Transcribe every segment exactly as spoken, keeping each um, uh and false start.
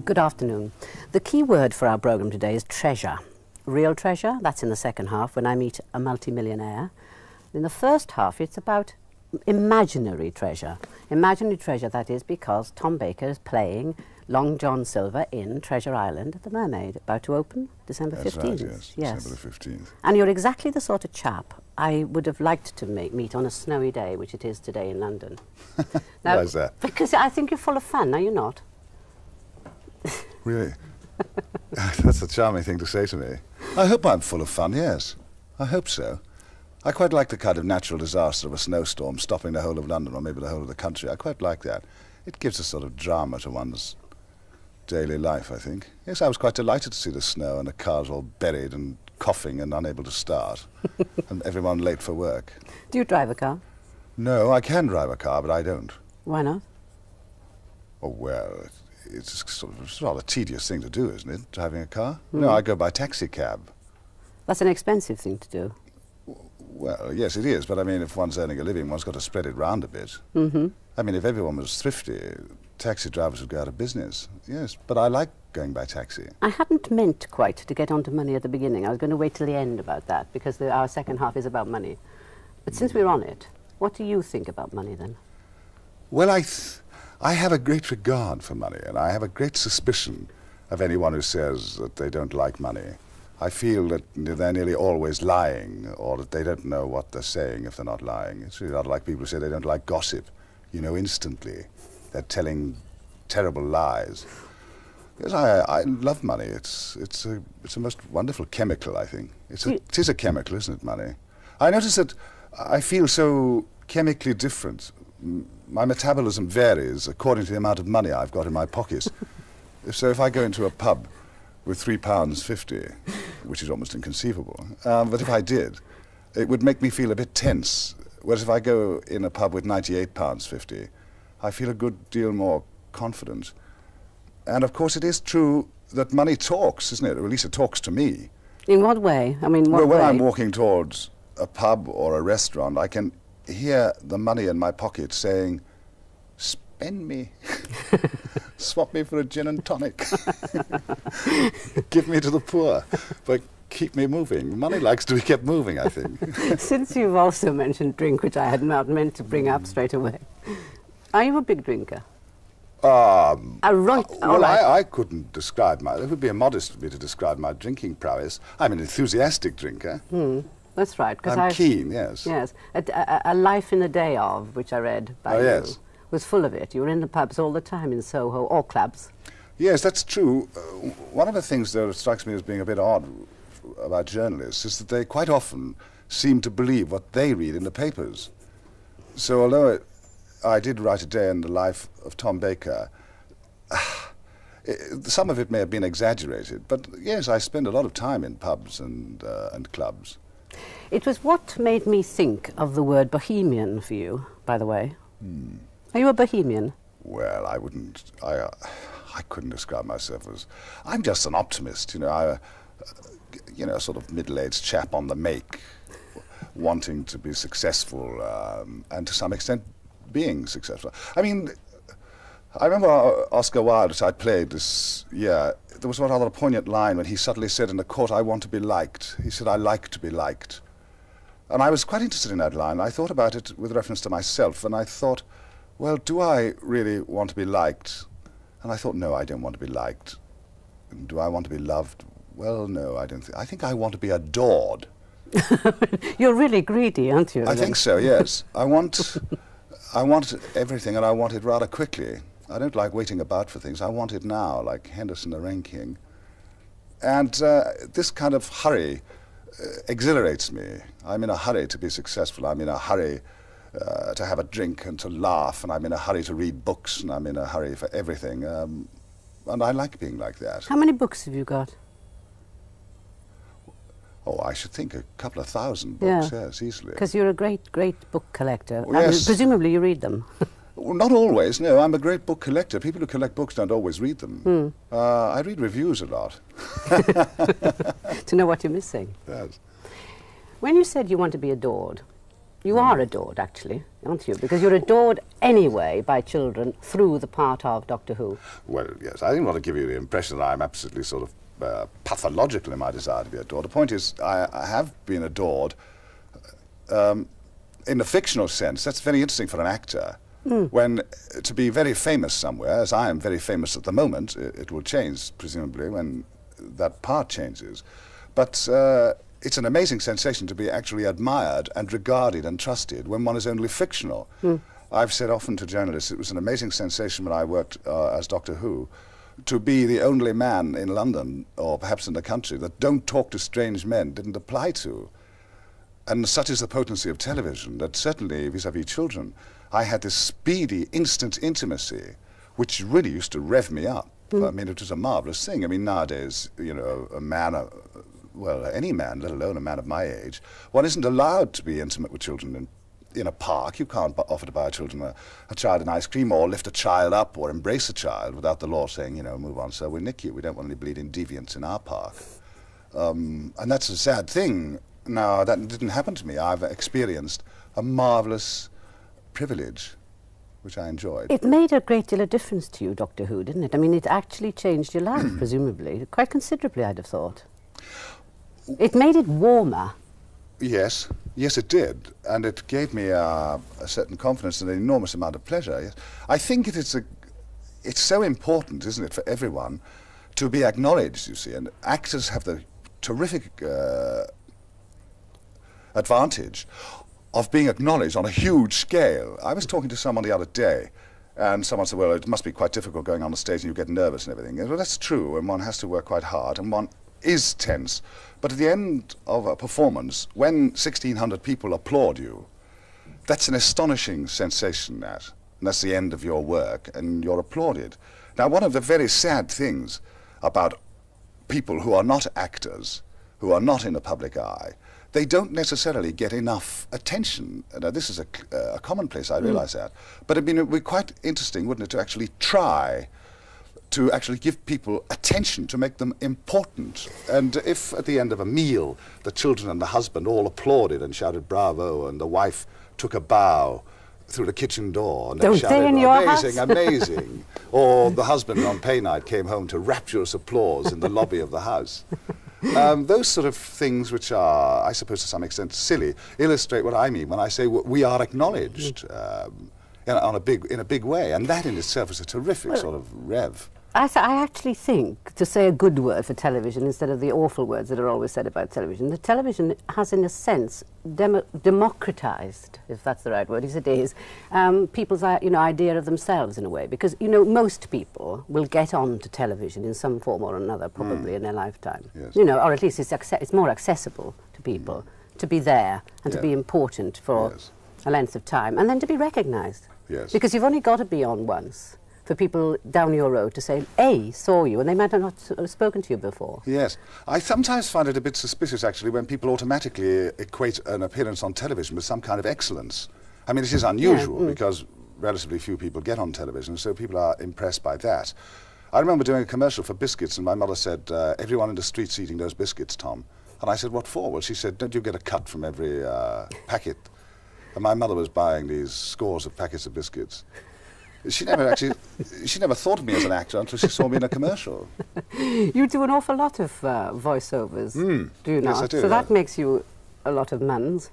Good afternoon. The key word for our programme today is treasure. Real treasure, that's in the second half when I meet a multimillionaire. In the first half it's about imaginary treasure. Imaginary treasure, that is, because Tom Baker is playing Long John Silver in Treasure Island at the Mermaid, about to open December fifteenth. That's right, yes, yes. December the fifteenth. And you're exactly the sort of chap I would have liked to make, meet on a snowy day, which it is today in London. Now, why is that? Because I think you're full of fun, are you not? Really? That's a charming thing to say to me. I hope I'm full of fun, yes. I hope so. I quite like the kind of natural disaster of a snowstorm stopping the whole of London or maybe the whole of the country. I quite like that. It gives a sort of drama to one's daily life, I think. Yes, I was quite delighted to see the snow and the cars all buried and coughing and unable to start and everyone late for work. Do you drive a car? No, I can drive a car, but I don't. Why not? Oh, well, it, it's sort of it's a rather tedious thing to do, isn't it, driving a car? Mm. No, I go by taxi cab. That's an expensive thing to do. Well, yes, it is, but I mean, if one's earning a living, one's got to spread it round a bit. Mm-hmm. I mean, if everyone was thrifty, taxi drivers would go out of business. Yes, but I like going by taxi. I hadn't meant quite to get onto money at the beginning. I was going to wait till the end about that, because the, our second half is about money. But since we're on it, what do you think about money, then? Well, I, th I have a great regard for money, and I have a great suspicion of anyone who says that they don't like money. I feel that they're nearly always lying, or that they don't know what they're saying if they're not lying. It's really not like people who say they don't like gossip. You know instantly. They're telling terrible lies. Yes, I, I love money. It's, it's, a, it's a most wonderful chemical, I think. It's a, it is a chemical, isn't it, money? I notice that I feel so chemically different. M my metabolism varies according to the amount of money I've got in my pocket. So if I go into a pub with three pounds fifty, which is almost inconceivable, um, but if I did, it would make me feel a bit tense. Whereas if I go in a pub with ninety-eight pounds fifty, I feel a good deal more confident. And of course it is true that money talks, isn't it? Or at least it talks to me. In what way? I mean, what well, when way? I'm walking towards a pub or a restaurant, I can hear the money in my pocket saying, "Spend me. Swap me for a gin and tonic. Give me to the poor. But keep me moving." Money likes to be kept moving, I think. Since you've also mentioned drink, which I had not meant to bring up straight away, are you a big drinker? Um, a right, well, all right. I, I couldn't describe my... It would be immodest of me to describe my drinking prowess. I'm an enthusiastic drinker. Hmm. That's right. I'm I've, keen, yes. Yes. A, a, a Life in the Day of, which I read by oh, you, yes. was full of it. You were in the pubs all the time in Soho, or clubs. Yes, that's true. Uh, one of the things, though, that strikes me as being a bit odd about journalists is that they quite often seem to believe what they read in the papers. So although it, I did write a day in the life of Tom Baker, it, some of it may have been exaggerated, but yes, I spend a lot of time in pubs and, uh, and clubs. It was what made me think of the word bohemian for you, by the way. Hmm. Are you a bohemian? Well, I wouldn't, I, uh, I couldn't describe myself as, I'm just an optimist, you know, I, uh, you know, sort of middle-aged chap on the make, wanting to be successful, um, and to some extent being successful. I mean, I remember Oscar Wilde, which I played this year, there was one rather poignant line when he suddenly said in the court, "I want to be liked." He said, "I like to be liked." And I was quite interested in that line. I thought about it with reference to myself, and I thought, well, do I really want to be liked? And I thought, no, I don't want to be liked. And do I want to be loved? Well, no, I don't think. I think I want to be adored. You're really greedy, aren't you? I think so, yes. I want, I want everything, and I want it rather quickly. I don't like waiting about for things. I want it now, like Henderson the Wren King. And uh, this kind of hurry uh, exhilarates me. I'm in a hurry to be successful. I'm in a hurry uh, to have a drink and to laugh, and I'm in a hurry to read books, and I'm in a hurry for everything. Um, and I like being like that. How many books have you got? Oh, I should think a couple of thousand books, yeah. yes, easily. Because you're a great, great book collector. Well, I mean, yes. presumably you read them. Well, not always, no. I'm a great book collector. People who collect books don't always read them. Hmm. Uh, I read reviews a lot. To know what you're missing. Yes. When you said you want to be adored, You are adored, actually, aren't you? Because you're adored anyway by children through the part of Doctor Who. Well, yes, I didn't want to give you the impression that I'm absolutely sort of uh, pathological in my desire to be adored. The point is, I, I have been adored um, in the fictional sense. That's very interesting for an actor. Mm. When uh, to be very famous somewhere, as I am very famous at the moment, it, it will change, presumably, when that part changes. But uh, it's an amazing sensation to be actually admired and regarded and trusted when one is only fictional. Mm. I've said often to journalists, it was an amazing sensation when I worked uh, as Doctor Who, to be the only man in London, or perhaps in the country, that don't talk to strange men didn't apply to. And such is the potency of television, that certainly vis-à-vis children, I had this speedy, instant intimacy, which really used to rev me up. Mm. I mean, it was a marvellous thing. I mean, nowadays, you know, a man... A, well, any man, let alone a man of my age, one isn't allowed to be intimate with children in, in a park. You can't offer to buy children a, a child an ice cream, or lift a child up, or embrace a child without the law saying, you know, move on, sir, we'll nick you. We don't want any bleeding deviants in our park. Um, and that's a sad thing. Now, that didn't happen to me. I've experienced a marvellous privilege, which I enjoyed. It made a great deal of difference to you, Doctor Who, didn't it? I mean, it actually changed your life, presumably, quite considerably, I'd have thought. It made it warmer. Yes, yes it did, and it gave me uh, a certain confidence and an enormous amount of pleasure. Yes. I think it is a, it's so important, isn't it, for everyone to be acknowledged, you see, and actors have the terrific uh, advantage of being acknowledged on a huge scale. I was talking to someone the other day, and someone said, well, it must be quite difficult going on the stage and you get nervous and everything. Well, that's true, and one has to work quite hard, and one is tense, but at the end of a performance, when sixteen hundred people applaud you, that's an astonishing sensation, that. And that's the end of your work, and you're applauded. Now, one of the very sad things about people who are not actors, who are not in the public eye, they don't necessarily get enough attention. Now, this is a, uh, a commonplace, I realise mm. that. But I mean, it would be quite interesting, wouldn't it, to actually try to actually give people attention, to make them important. And if at the end of a meal the children and the husband all applauded and shouted bravo, and the wife took a bow through the kitchen door and Don't shouted, they in your amazing, house? amazing, or the husband on pay night came home to rapturous applause in the lobby of the house. Um, those sort of things, which are, I suppose to some extent, silly, illustrate what I mean when I say we are acknowledged um, in, on a big, in a big way, and that in itself is a terrific well, sort of rev. I, th I actually think, to say a good word for television instead of the awful words that are always said about television, the television has, in a sense, demo democratized, if that's the right word, as it is, um, people's uh, you know, idea of themselves in a way. Because, you know, most people will get on to television in some form or another, probably mm. in their lifetime. Yes. You know, or at least it's, it's more accessible to people mm. to be there and yeah. to be important for yes. a length of time, and then to be recognized. Yes. Because you've only got to be on once for people down your road to say, A, saw you, and they might have not uh, spoken to you before. Yes. I sometimes find it a bit suspicious, actually, when people automatically equate an appearance on television with some kind of excellence. I mean, it is unusual, yeah, mm. because relatively few people get on television, so people are impressed by that. I remember doing a commercial for biscuits, and my mother said, uh, everyone in the street's eating those biscuits, Tom. And I said, what for? Well, she said, don't you get a cut from every uh, packet? And my mother was buying these scores of packets of biscuits. She never actually, she never thought of me as an actor until she saw me in a commercial. You do an awful lot of uh, voiceovers, mm. do you not? Yes, I do. So yeah. that makes you a lot of mums.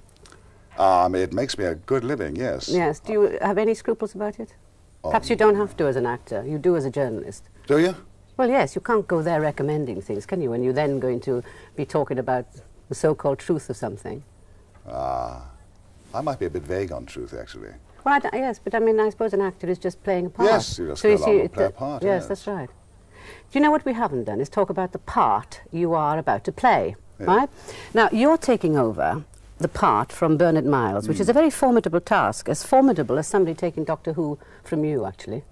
Um, it makes me a good living, yes. Yes. Do you have any scruples about it? Um, Perhaps you don't have to as an actor. You do as a journalist. Do you? Well, yes. You can't go there recommending things, can you? And you're then going to be talking about the so-called truth of something. Ah, I might be a bit vague on truth, actually. Well, I yes, but I mean, I suppose an actor is just playing a part. Yes, you just so go along and play a part. Yes, yes, that's right. Do you know what we haven't done is talk about the part you are about to play, yeah. right? Now, you're taking over the part from Bernard Miles, mm. which is a very formidable task, as formidable as somebody taking Doctor Who from you, actually.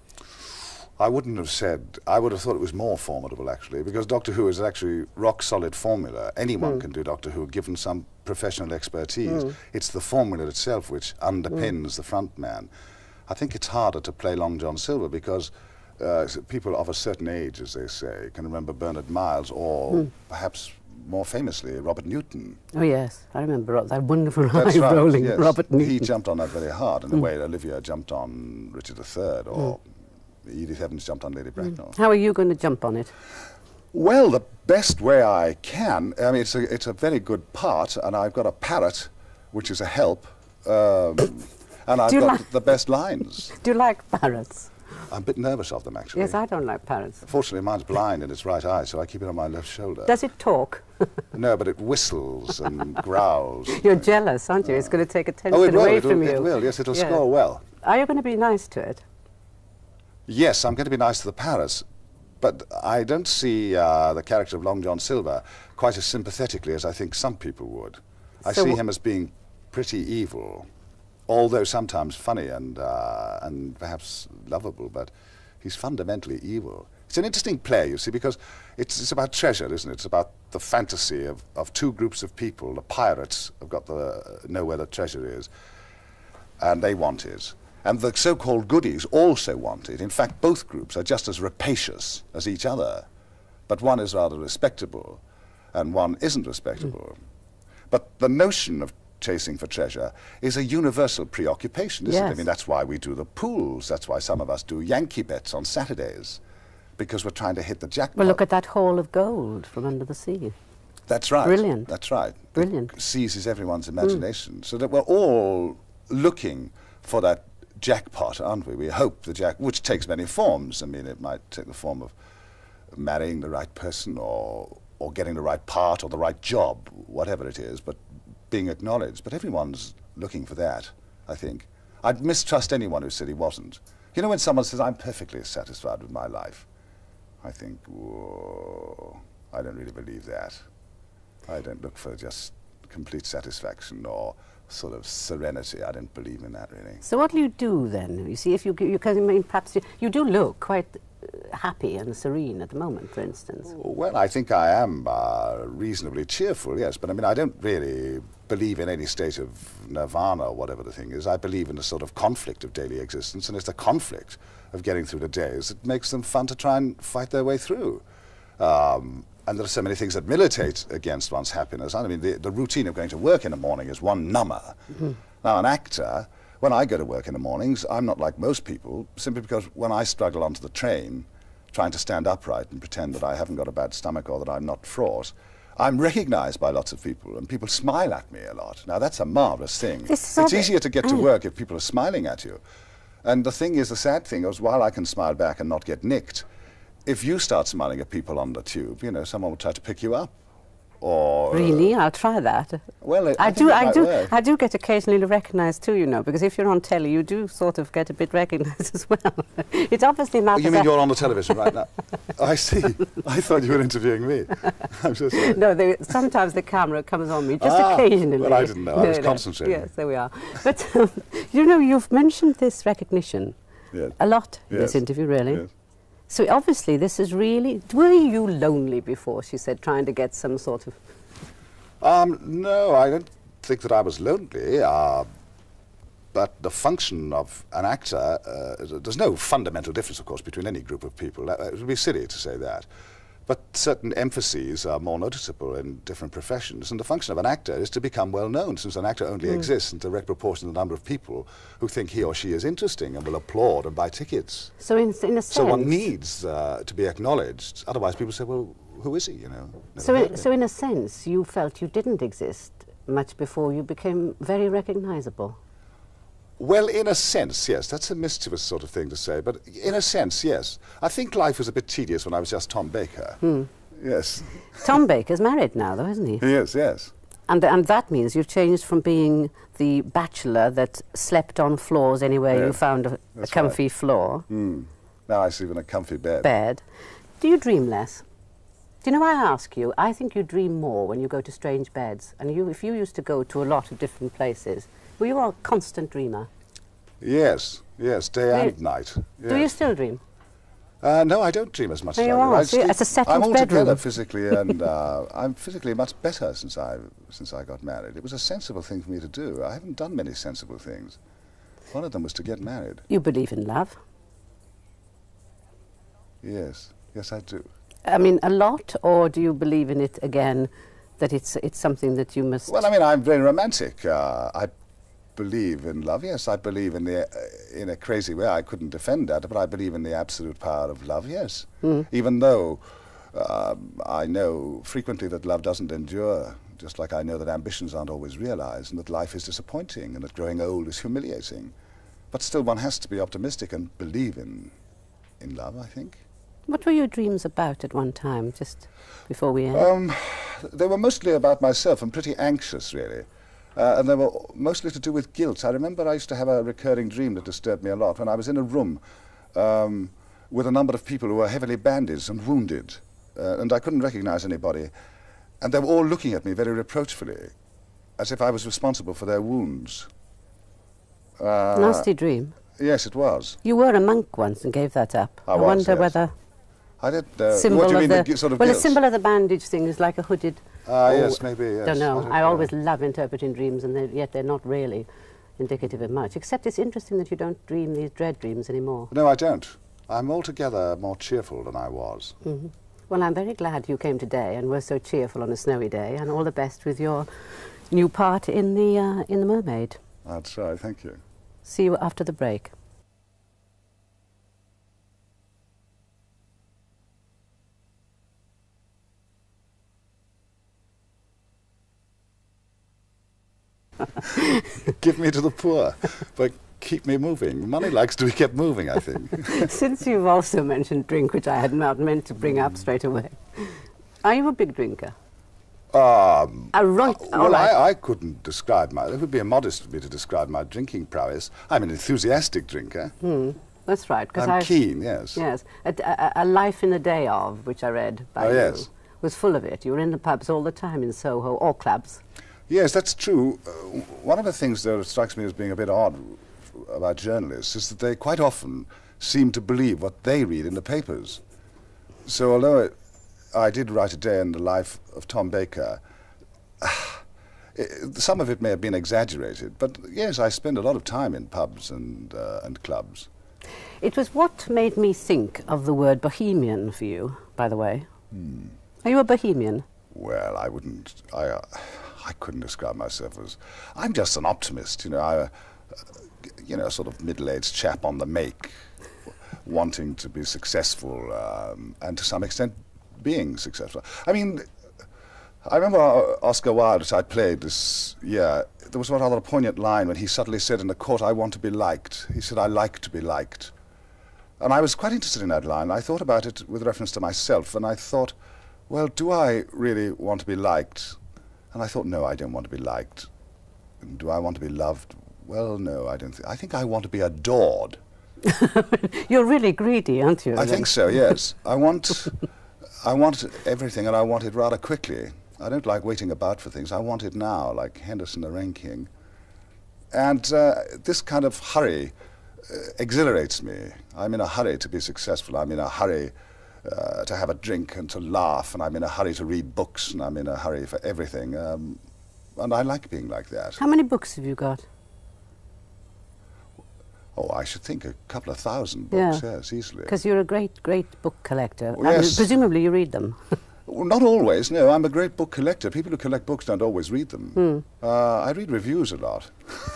I wouldn't have said, I would have thought it was more formidable, actually, because Doctor Who is actually rock-solid formula. Anyone mm. can do Doctor Who, given some professional expertise. Mm. It's the formula itself which underpins mm. the front man. I think it's harder to play Long John Silver because uh, people of a certain age, as they say, can remember Bernard Miles or mm. perhaps more famously, Robert Newton. Oh yes, I remember Ro- that wonderful That's high right, rolling yes. Robert Newton. He jumped on that very hard in the Mm. way Olivia jumped on Richard the Third, or mm. Edith Evans jumped on Lady Bracknell. Mm. How are you going to jump on it? Well, the best way I can. I mean, it's a, it's a very good part, and I've got a parrot, which is a help, um, and I've got like the best lines. Do you like parrots? I'm a bit nervous of them, actually. Yes, I don't like parrots. Fortunately, mine's blind in its right eye, so I keep it on my left shoulder. Does it talk? No, but it whistles and growls. You're jealous, aren't you? Uh, it's going to take attention oh, it will, away it'll, from you. It will, yes, it'll yeah. score well. Are you going to be nice to it? Yes, I'm going to be nice to the parrots, but I don't see uh, the character of Long John Silver quite as sympathetically as I think some people would. I so see him as being pretty evil, although sometimes funny and, uh, and perhaps lovable, but he's fundamentally evil. It's an interesting play, you see, because it's, it's about treasure, isn't it? It's about the fantasy of, of two groups of people. The pirates have got the, know where the treasure is, and they want it. And the so-called goodies also want it. In fact, both groups are just as rapacious as each other, but one is rather respectable, and one isn't respectable. Mm. But the notion of chasing for treasure is a universal preoccupation, isn't yes. it? I mean, that's why we do the pools. That's why some of us do Yankee bets on Saturdays, because we're trying to hit the jackpot. Well, look at that haul of gold from under the sea. That's right. Brilliant. That's right. Brilliant. It seizes everyone's imagination. Mm. So that we're all looking for that jackpot, aren't we? We hope the jack, which takes many forms. I mean, it might take the form of marrying the right person, or or getting the right part, or the right job, whatever it is, but being acknowledged. But everyone's looking for that, I think. I'd mistrust anyone who said he wasn't. You know, when someone says, I'm perfectly satisfied with my life, I think, whoa, I don't really believe that. I don't look for just complete satisfaction or sort of serenity. I don't believe in that, really. So what do you do then? You see, if you, you can, I mean, perhaps you, you do look quite uh, happy and serene at the moment, for instance. Well, I think I am uh, reasonably cheerful, yes, but I mean, I don't really believe in any state of nirvana or whatever the thing is. I believe in a sort of conflict of daily existence, and it's the conflict of getting through the days that makes them fun to try and fight their way through. Um, And there are so many things that militate against one's happiness. I mean, the, the routine of going to work in the morning is one number. Mm-hmm. Now, an actor, when I go to work in the mornings, I'm not like most people, simply because when I struggle onto the train, trying to stand upright and pretend that I haven't got a bad stomach or that I'm not fraught, I'm recognized by lots of people, and people smile at me a lot. Now, that's a marvelous thing. It's easier to get to work if people are smiling at you. And the thing is, the sad thing is, while I can smile back and not get nicked, if you start smiling at people on the tube, you know, someone will try to pick you up. Or really, uh, I'll try that. Well, I, I, I do. I do. work. I do get occasionally recognised too, you know, because if you're on telly, you do sort of get a bit recognised as well. It's obviously not. Oh, you mean you're on the television right now? I see. I thought you were interviewing me. I'm so sorry. No, they, sometimes the camera comes on me, just ah, occasionally. Well, I didn't know. I was no, no. concentrating. Yes, there we are. But um, you know, you've mentioned this recognition yes. a lot in yes. this interview, really. Yes. So obviously this is really... Were you lonely before, she said, trying to get some sort of... Um, no, I don't think that I was lonely, uh, but the function of an actor, uh, there's no fundamental difference, of course, between any group of people. Uh, it would be silly to say that. But certain emphases are more noticeable in different professions, and the function of an actor is to become well known, since an actor only mm. exists in direct proportion to the number of people who think he or she is interesting and will applaud and buy tickets. So in, in a sense... So one needs uh, to be acknowledged, otherwise people say, well, who is he, you know? So in, so in a sense, you felt you didn't exist much before you became very recognizable? Well, in a sense, yes. That's a mischievous sort of thing to say, but in a sense, yes. I think life was a bit tedious when I was just Tom Baker. Hmm. Yes. Tom Baker's married now, though, isn't he? He is, yes. And, and that means you've changed from being the bachelor that slept on floors anywhere yeah, you found a, a comfy right. floor. Mm. Now I sleep in a comfy bed. Bed. Do you dream less? Do you know, I ask you, I think you dream more when you go to strange beds. And you, if you used to go to a lot of different places, were you a constant dreamer? Yes, yes, day do and you, night. Yes. Do you still dream? Uh, no, I don't dream as much there as you I do. are. I See, sleep, it's a settled I'm altogether bedroom. physically, and uh, I'm physically much better since I since I got married. It was a sensible thing for me to do. I haven't done many sensible things. One of them was to get married. You believe in love? Yes, yes, I do. I mean, a lot, or do you believe in it again that it's it's something that you must... Well, I mean, I'm very romantic. Uh, I believe in love, yes. I believe in the, uh, in a crazy way. I couldn't defend that, but I believe in the absolute power of love, yes. Mm. Even though uh, I know frequently that love doesn't endure, just like I know that ambitions aren't always realized, and that life is disappointing, and that growing old is humiliating. But still, one has to be optimistic and believe in, in love, I think. What were your dreams about at one time, just before we end? Um, they were mostly about myself. I'm pretty anxious, really. Uh, and they were mostly to do with guilt. I remember I used to have a recurring dream that disturbed me a lot when I was in a room um, with a number of people who were heavily bandaged and wounded, uh, and I couldn't recognize anybody. And they were all looking at me very reproachfully, as if I was responsible for their wounds. Uh, Nasty dream. Yes, it was. You were a monk once and gave that up. I, I was, wonder yes. whether... I did. Uh, symbol what do you mean, the, the sort of well, guilt? the symbol of the bandage thing is like a hooded... Ah, oh, yes, maybe, yes. Don't know. I, don't I know. always love interpreting dreams, and they're, yet they're not really indicative of much. Except it's interesting that you don't dream these dread dreams anymore. No, I don't. I'm altogether more cheerful than I was. Mm-hmm. Well, I'm very glad you came today and were so cheerful on a snowy day, and all the best with your new part in the, uh, in The Mermaid. That's right, thank you. See you after the break. Give me to the poor, but keep me moving. Money likes to be kept moving, I think. Since you've also mentioned drink, which I had not meant to bring up straight away, are you a big drinker? Um, a right, well, right. I, I couldn't describe my... It would be immodest for me to describe my drinking prowess. I'm an enthusiastic drinker. Hmm. That's right. I'm I, keen, yes. Yes. A, a, a Life in the Day of, which I read by oh, you, yes. was full of it. You were in the pubs all the time in Soho, or clubs. Yes, that's true. Uh, one of the things that strikes me as being a bit odd about journalists is that they quite often seem to believe what they read in the papers. So although it, I did write a day in the life of Tom Baker, it, some of it may have been exaggerated, but yes, I spend a lot of time in pubs and, uh, and clubs. It was what made me think of the word bohemian for you, by the way. Hmm. Are you a bohemian? Well, I wouldn't... I, uh, I couldn't describe myself as... I'm just an optimist, you know, I, uh, you know, sort of middle-aged chap on the make, wanting to be successful, um, and to some extent being successful. I mean, I remember Oscar Wilde, which I played this year, there was one rather poignant line when he suddenly said in the court, I want to be liked. He said, I like to be liked. And I was quite interested in that line. I thought about it with reference to myself, and I thought, well, do I really want to be liked? And I thought, no, I don't want to be liked. And do I want to be loved? Well, no, I don't think. I think I want to be adored. You're really greedy, aren't you? I think so, yes. I want, I want everything, and I want it rather quickly. I don't like waiting about for things. I want it now, like Henderson the Rain King. And uh, this kind of hurry uh, exhilarates me. I'm in a hurry to be successful. I'm in a hurry Uh, to have a drink and to laugh, and I'm in a hurry to read books, and I'm in a hurry for everything. Um, and I like being like that. How many books have you got? Oh, I should think a couple of thousand books, yeah. yes, easily. Because you're a great, great book collector. Well, I yes. mean, presumably you read them. Well, not always, no. I'm a great book collector. People who collect books don't always read them. Hmm. Uh, I read reviews a lot.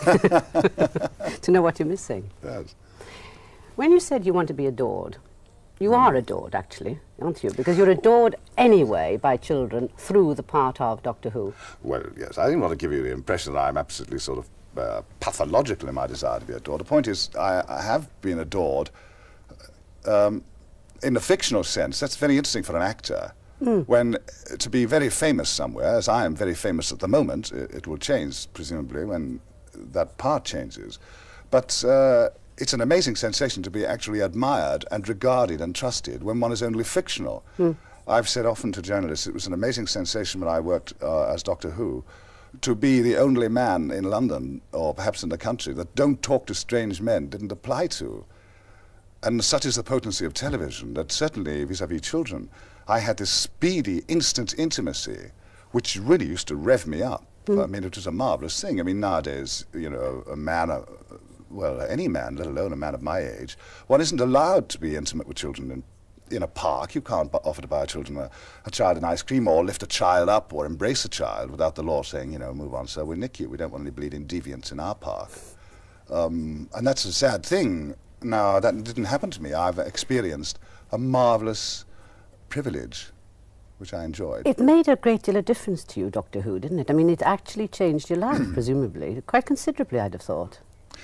To know what you're missing. Yes. When you said you want to be adored, you are adored, actually, aren't you? Because you're adored anyway by children through the part of Doctor Who. Well, yes, I didn't want to give you the impression that I'm absolutely sort of uh, pathological in my desire to be adored. The point is, I, I have been adored um, in the fictional sense. That's very interesting for an actor. Mm. When, uh, to be very famous somewhere, as I am very famous at the moment, it, it will change, presumably, when that part changes. But uh, it's an amazing sensation to be actually admired and regarded and trusted when one is only fictional. Mm. I've said often to journalists, it was an amazing sensation when I worked uh, as Doctor Who, to be the only man in London, or perhaps in the country, that don't talk to strange men didn't apply to. And such is the potency of television, that certainly vis-à-vis children, I had this speedy, instant intimacy, which really used to rev me up. Mm. I mean, it was a marvelous thing. I mean, nowadays, you know, a man... A, well, any man, let alone a man of my age, one isn't allowed to be intimate with children in, in a park. You can't bu- offer to buy children a, a child an ice cream or lift a child up or embrace a child without the law saying, you know, move on, sir, we'll nick you. We don't want any bleeding deviants in our park. Um, and that's a sad thing. Now, that didn't happen to me. I've experienced a marvellous privilege, which I enjoyed. It made a great deal of difference to you, Doctor Who, didn't it? I mean, it actually changed your life, presumably, quite considerably, I'd have thought.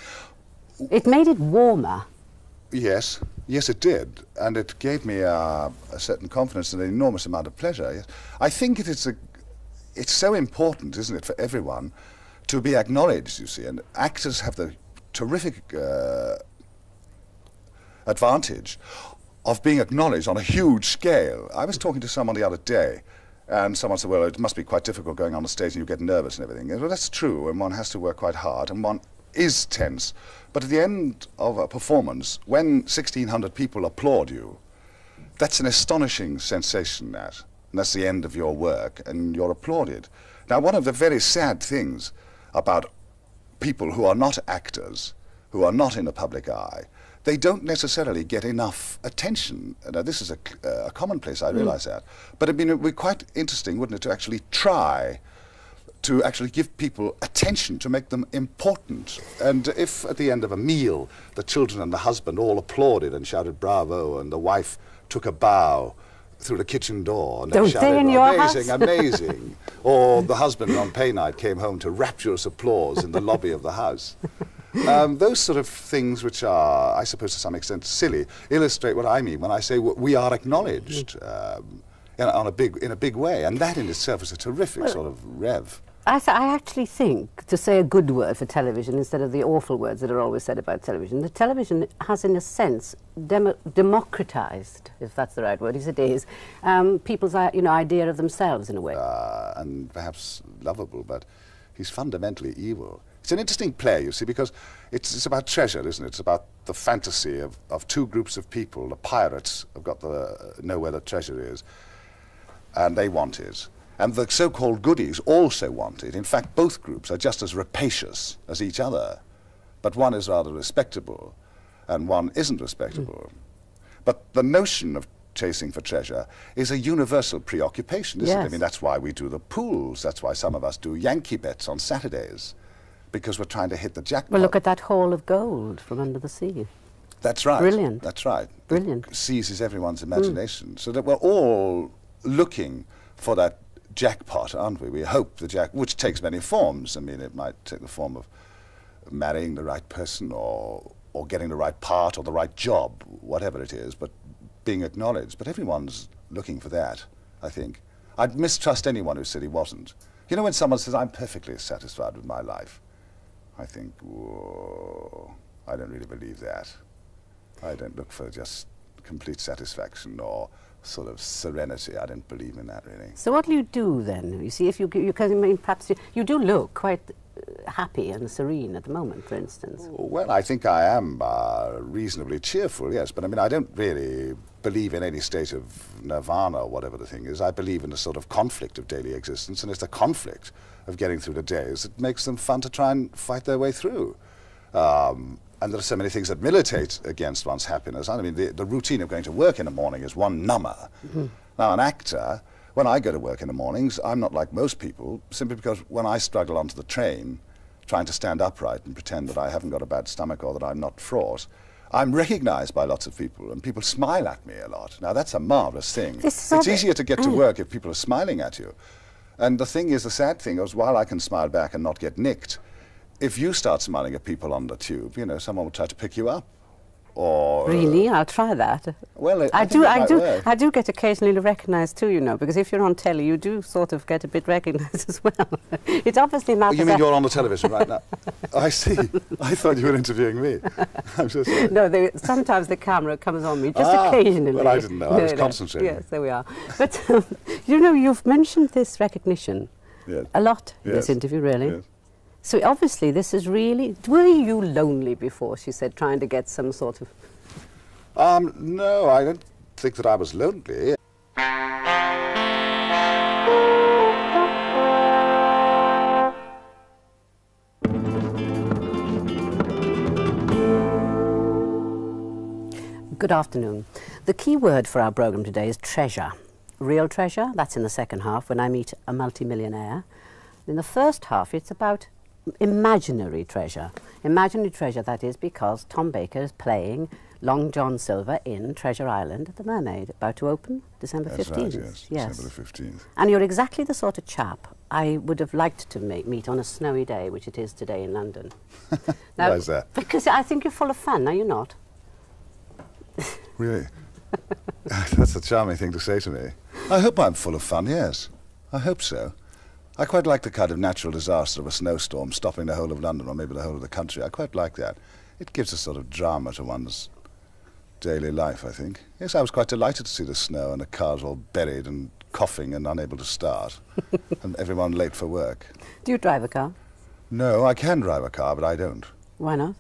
It made it warmer. Yes, yes it did, and it gave me uh, a certain confidence and an enormous amount of pleasure. Yes. I think it is a, it's so important, isn't it, for everyone to be acknowledged, you see, and actors have the terrific uh, advantage of being acknowledged on a huge scale. I was talking to someone the other day, and someone said, well, it must be quite difficult going on the stage and you get nervous and everything. Well, that's true, and one has to work quite hard, and one is tense. But at the end of a performance, when sixteen hundred people applaud you, that's an astonishing sensation, that. And that's the end of your work, and you're applauded. Now, one of the very sad things about people who are not actors, who are not in the public eye, they don't necessarily get enough attention. Now, this is a, uh, a commonplace, I realise mm. that. But it'd, been, it'd be quite interesting, wouldn't it, to actually try to actually give people attention, to make them important. And if at the end of a meal, the children and the husband all applauded and shouted bravo, and the wife took a bow through the kitchen door and Don't they shouted, in your amazing, house. amazing. Or the husband on pay night came home to rapturous applause in the lobby of the house. Um, those sort of things, which are, I suppose to some extent, silly, illustrate what I mean when I say we are acknowledged um, in, on a big, in a big way. And that in itself is a terrific well, sort of rev. I, th I actually think to say a good word for television instead of the awful words that are always said about television, the television has, in a sense, demo democratized, if that's the right word, as it is, um, people's uh, you know, idea of themselves in a way. Uh, and perhaps lovable, but he's fundamentally evil. It's an interesting play, you see, because it's, it's about treasure, isn't it? It's about the fantasy of, of two groups of people. The pirates have got the, uh, know where the treasure is, and they want it. And the so-called goodies also want it. In fact, both groups are just as rapacious as each other, but one is rather respectable, and one isn't respectable. Mm. But the notion of chasing for treasure is a universal preoccupation, isn't yes. it? I mean, that's why we do the pools. That's why some of us do Yankee bets on Saturdays, because we're trying to hit the jackpot. Well, look at that haul of gold from under the sea. That's right. Brilliant. That's right. Brilliant. It seizes everyone's imagination. Mm. So that we're all looking for that jackpot, aren't we? We hope the jack, which takes many forms. I mean, it might take the form of marrying the right person, or or getting the right part, or the right job, whatever it is, but being acknowledged. But everyone's looking for that, I think. I'd mistrust anyone who said he wasn't. You know, when someone says, I'm perfectly satisfied with my life, I think, whoa, I don't really believe that. I don't look for just complete satisfaction or sort of serenity. I don't believe in that, really. So what do you do then? You see, if you, you can, I mean, perhaps you, you do look quite uh, happy and serene at the moment, for instance. Well, I think I am uh, reasonably cheerful, yes, but I mean, I don't really believe in any state of nirvana or whatever the thing is. I believe in a sort of conflict of daily existence, and it's the conflict of getting through the days that makes them fun to try and fight their way through. Um, And there are so many things that militate against one's happiness. I mean, the, the routine of going to work in the morning is one number. Mm-hmm. Now, an actor, when I go to work in the mornings, I'm not like most people, simply because when I struggle onto the train, trying to stand upright and pretend that I haven't got a bad stomach or that I'm not fraught, I'm recognized by lots of people, and people smile at me a lot. Now, that's a marvelous thing. It's easier to get to work if people are smiling at you. And the thing is, the sad thing is, while I can smile back and not get nicked, if you start smiling at people on the tube, you know, someone will try to pick you up. Or really, I'll try that. Well, I, I, I do. I do. Work. I do get occasionally recognised too, you know, because if you're on telly, you do sort of get a bit recognised as well. It obviously matters. Oh, you mean you're on the television right now? I see. I thought you were interviewing me. I'm just sorry. No, they, sometimes the camera comes on me, just ah, occasionally. Well, I didn't know. No, I was no. concentrating. Yes, there we are. But um, you know, you've mentioned this recognition yes. a lot in yes. this interview, really. Yes. So obviously, this is really. Were you lonely before? She said, trying to get some sort of. Um, no, I don't think that I was lonely. Good afternoon. The key word for our programme today is treasure. Real treasure, that's in the second half when I meet a multimillionaire. In the first half it's about imaginary treasure. Imaginary treasure, that is, because Tom Baker is playing Long John Silver in Treasure Island at the Mermaid, about to open December fifteenth. That's right, yes, yes. December the fifteenth. And you're exactly the sort of chap I would have liked to make, meet on a snowy day, which it is today in London. Now, why is that? Because I think you're full of fun, are you not? Really? That's a charming thing to say to me. I hope I'm full of fun, yes. I hope so. I quite like the kind of natural disaster of a snowstorm stopping the whole of London or maybe the whole of the country. I quite like that. It gives a sort of drama to one's daily life, I think. Yes, I was quite delighted to see the snow and the cars all buried and coughing and unable to start and everyone late for work. Do you drive a car? No, I can drive a car, but I don't. Why not?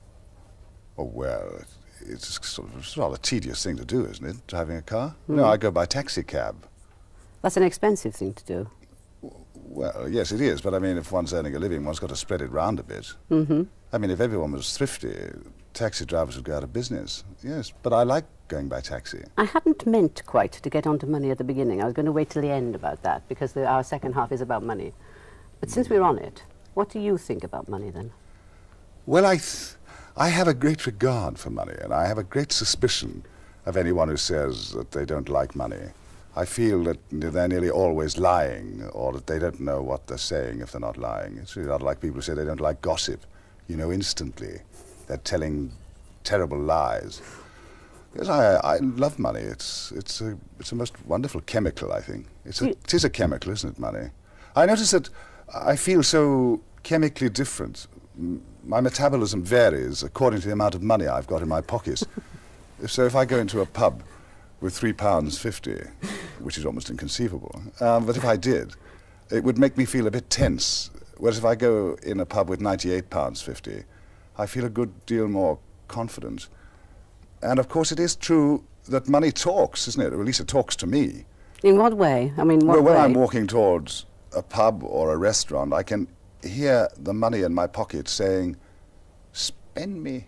Oh, well, it's sort of it's a rather tedious thing to do, isn't it, driving a car? Mm. No, I go by taxi cab. That's an expensive thing to do. Well, yes, it is, but I mean, if one's earning a living, one's got to spread it round a bit. Mm-hmm. I mean, if everyone was thrifty, taxi drivers would go out of business. Yes, but I like going by taxi. I hadn't meant quite to get onto money at the beginning. I was going to wait till the end about that, because the, our second half is about money. But since we're on it, what do you think about money then? Well, I, th I have a great regard for money, and I have a great suspicion of anyone who says that they don't like money. I feel that they're nearly always lying, or that they don't know what they're saying if they're not lying. It's really not like people who say they don't like gossip. You know, instantly. They're telling terrible lies. Yes, I, I love money. It's, it's, a, it's a most wonderful chemical, I think. It's a, it is a chemical, isn't it, money? I notice that I feel so chemically different. M my metabolism varies according to the amount of money I've got in my pocket. So if I go into a pub with three pounds fifty, which is almost inconceivable, um, but if I did, it would make me feel a bit tense. Whereas if I go in a pub with ninety-eight pounds fifty, I feel a good deal more confident. And of course it is true that money talks, isn't it? Or at least it talks to me. In what way? I mean, what well, when way? I'm walking towards a pub or a restaurant, I can hear the money in my pocket saying, "Spend me,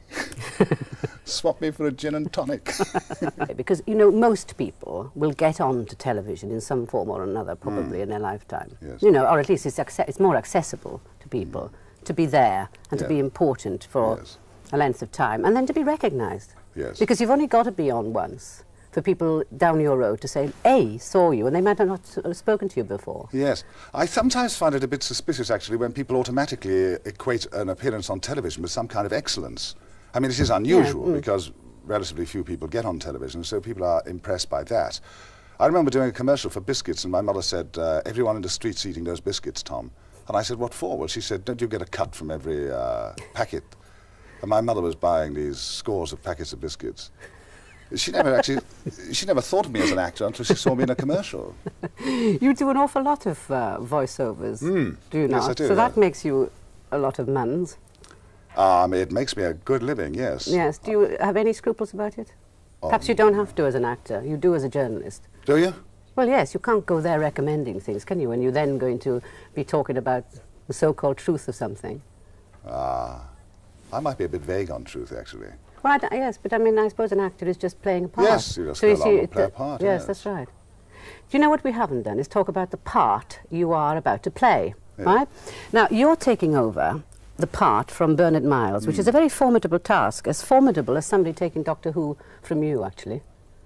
swap me for a gin and tonic." Because, you know, most people will get on to television in some form or another, probably mm. in their lifetime. Yes. You know, or at least it's, it's more accessible to people mm. to be there and yeah. to be important for yes. a length of time, and then to be recognised. Yes. Because you've only got to be on once for people down your road to say, A, saw you, and they might have not uh, spoken to you before. Yes. I sometimes find it a bit suspicious, actually, when people automatically equate an appearance on television with some kind of excellence. I mean, it is unusual, yeah, mm. because relatively few people get on television, so people are impressed by that. I remember doing a commercial for biscuits, and my mother said, uh, everyone in the street's eating those biscuits, Tom. And I said, what for? Well, she said, don't you get a cut from every uh, packet? And my mother was buying these scores of packets of biscuits. She never actually, she never thought of me as an actor until she saw me in a commercial. You do an awful lot of uh, voiceovers, mm. do you not? Yes, I do. So yeah. that makes you a lot of mums. Um, it makes me a good living, yes. Yes. Do you have any scruples about it? Um, Perhaps you don't have to as an actor. You do as a journalist. Do you? Well, yes. You can't go there recommending things, can you? When you're then going to be talking about the so-called truth of something. Ah, I might be a bit vague on truth, actually. Well, I d yes, but I mean, I suppose an actor is just playing a part. Yes, you just so go you along see, and play a part. Yes, yes, that's right. Do you know what we haven't done is talk about the part you are about to play, yeah. right? Now, you're taking over the part from Bernard Miles, mm. which is a very formidable task, as formidable as somebody taking Doctor Who from you, actually.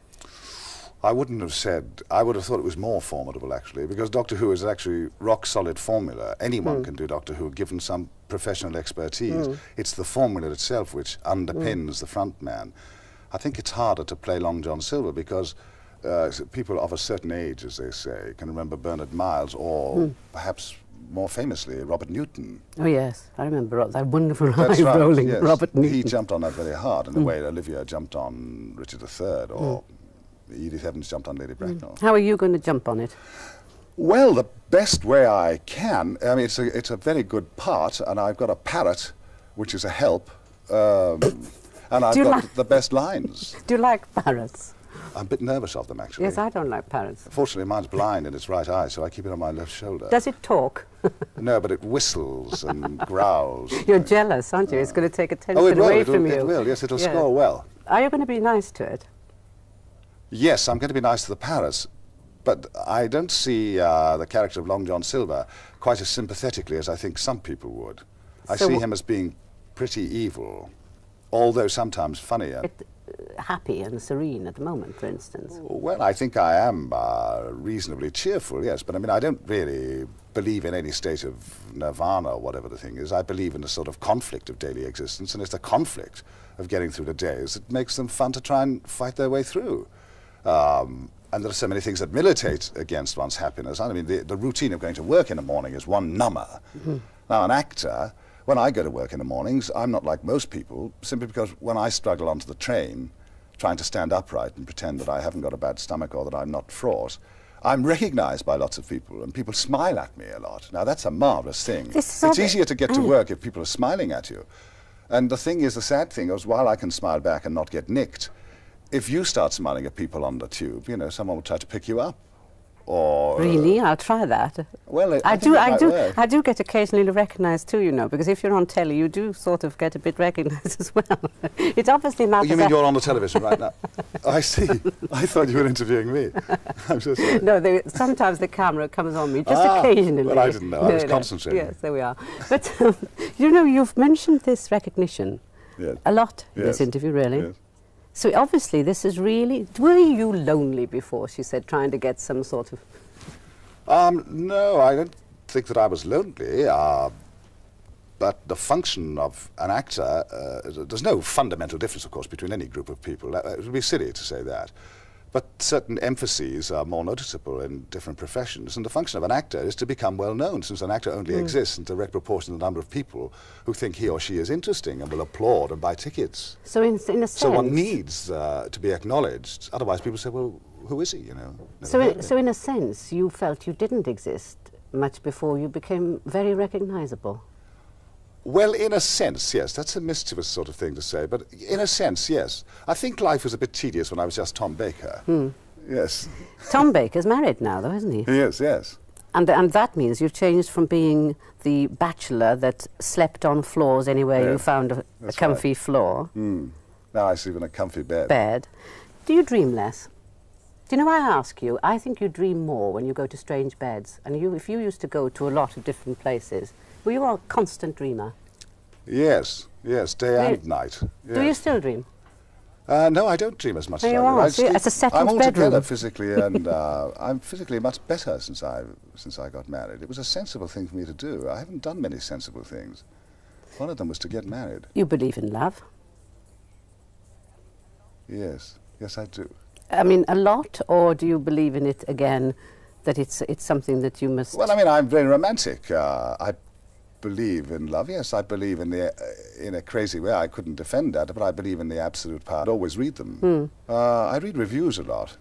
I wouldn't have said, I would have thought it was more formidable, actually, because Doctor Who is actually rock-solid formula. Anyone mm. can do Doctor Who, given some professional expertise. Mm. It's the formula itself which underpins mm. the front man. I think it's harder to play Long John Silver because uh, people of a certain age, as they say, can remember Bernard Miles or mm. perhaps more famously Robert Newton. Oh yes, I remember that wonderful That's high right, rolling yes. Robert Newton. He jumped on that very hard in the mm. way Olivia jumped on Richard the Third or mm. Edith Evans jumped on Lady Bracknell. Mm. How are you going to jump on it? Well, the best way I can. I mean, it's a, it's a very good part, and I've got a parrot, which is a help, um, and I've got the best lines. Do you like parrots? I'm a bit nervous of them, actually. Yes, I don't like parrots. Fortunately, mine's blind in its right eye, so I keep it on my left shoulder. Does it talk? No, but it whistles and growls. You're jealous, aren't you? Uh, it's going to take attention oh, it will, away it'll, from you. It will, yes, it'll yeah. score well. Are you going to be nice to it? Yes, I'm going to be nice to the parrots, but I don't see uh, the character of Long John Silver quite as sympathetically as I think some people would. I So see wh- him as being pretty evil, although sometimes funny. And It, uh, happy and serene at the moment, for instance. well, I think I am uh, reasonably cheerful, yes, but I mean, I don't really believe in any state of nirvana or whatever the thing is. I believe in a sort of conflict of daily existence, and it's the conflict of getting through the days that makes them fun to try and fight their way through. Um, and there are so many things that militate against one's happiness. I mean, the, the routine of going to work in the morning is one number. Mm-hmm. Now, an actor, when I go to work in the mornings, I'm not like most people, simply because when I struggle onto the train, trying to stand upright and pretend that I haven't got a bad stomach or that I'm not fraught, I'm recognized by lots of people, and people smile at me a lot. Now, that's a marvelous thing. This It's easier to get to work if people are smiling at you. And the thing is, the sad thing is, while I can smile back and not get nicked, if you start smiling at people on the tube, you know, someone will try to pick you up. Or Really? I'll try that. Well, it, I, I think do, it I might do, work. I do get occasionally recognised too, you know, because if you're on telly, you do sort of get a bit recognised as well. It's obviously Oh, matters. you mean you're on the television right now? I see. I thought you were interviewing me. I'm so sorry. No, they, sometimes the camera comes on me, just Ah, occasionally. well, I didn't know. I was concentrating. Yes, there we are. But, um, you know, you've mentioned this recognition Yes. a lot in Yes. this interview, really. Yes. So obviously this is really... Were you lonely before, she said, trying to get some sort of... Um, no, I don't think that I was lonely. Uh, but the function of an actor, uh, there's no fundamental difference, of course, between any group of people. Uh, it would be silly to say that. But certain emphases are more noticeable in different professions, and the function of an actor is to become well known, since an actor only mm. exists in direct proportion to the number of people who think he or she is interesting and will applaud and buy tickets. So in, in a sense... So one needs uh, to be acknowledged, otherwise people say, well, who is he, you know? Never So heard in, of so him. in a sense, you felt you didn't exist much before you became very recognisable. Well, in a sense, yes. That's a mischievous sort of thing to say, but in a sense, yes. I think life was a bit tedious when I was just Tom Baker. Hmm. Yes. Tom Baker's married now, though, isn't he? Yes, yes. And, and that means you've changed from being the bachelor that slept on floors anywhere Yeah, you found a, a that's comfy right. floor, Mm. Now I sleep in a comfy bed. bed. Do you dream less? Do you know why I ask you? I think you dream more when you go to strange beds. And you, if you used to go to a lot of different places, were you a constant dreamer? Yes, yes, day Do you- and night. Yes. Do you still dream? Uh, no, I don't dream as much There as you I do. are. I See, sleep- it's a settled I'm altogether bedroom. physically, and uh, I'm physically much better since I since I got married. It was a sensible thing for me to do. I haven't done many sensible things. One of them was to get married. You believe in love? Yes, yes, I do. I mean, a lot, or do you believe in it again, that it's it's something that you must... Well, I mean, I'm very romantic. Uh, I believe in love. Yes, I believe in the uh, in a crazy way. I couldn't defend that, but I believe in the absolute power. I always read them. Hmm. Uh, I read reviews a lot.